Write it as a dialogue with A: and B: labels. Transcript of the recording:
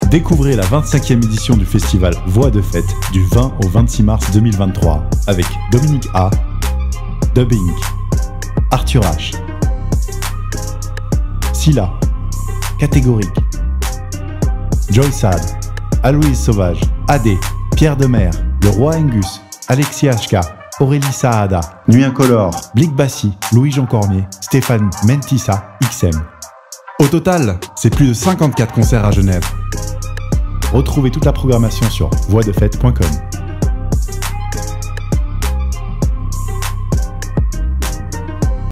A: Découvrez la 25e édition du festival Voix de Fête du 20 au 26 mars 2023 avec Dominique A, Dubbing, Arthur H, Scylla, Catégorique, Joy Sad, Aloïse Sauvage, AD, Pierre Demer, Le Roi Angus, Alexis HK, Aurélie Saada, Nuit Incolore, Blick Bassi, Louis-Jean Cormier, Stéphane Mentissa, XM. Au total, c'est plus de 54 concerts à Genève. Retrouvez toute la programmation sur voixdefête.com.